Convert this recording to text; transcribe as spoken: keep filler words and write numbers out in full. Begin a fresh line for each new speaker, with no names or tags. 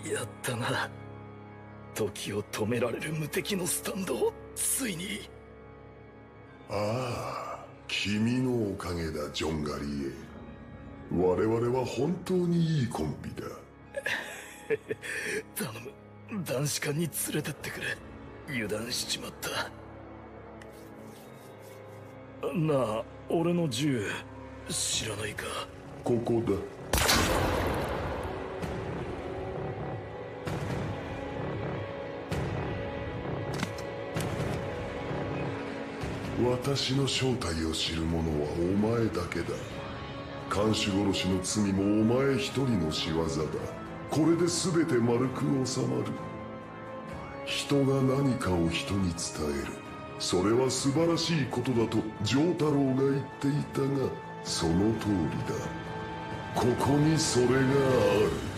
やったな。時を止められる無敵のスタンドをついに。
ああ、君のおかげだ、ジョン・ガリエ。我々は本当にいいコンビだ。
頼む、男子館に連れてってくれ。油断しちまった。なあ、俺の銃知らないか？
ここだ。私の正体を知る者はお前だけだ。看守殺しの罪もお前一人の仕業だ。これで全て丸く収まる。人が何かを人に伝える、それは素晴らしいことだと丈太郎が言っていたが、その通りだ。ここにそれがある。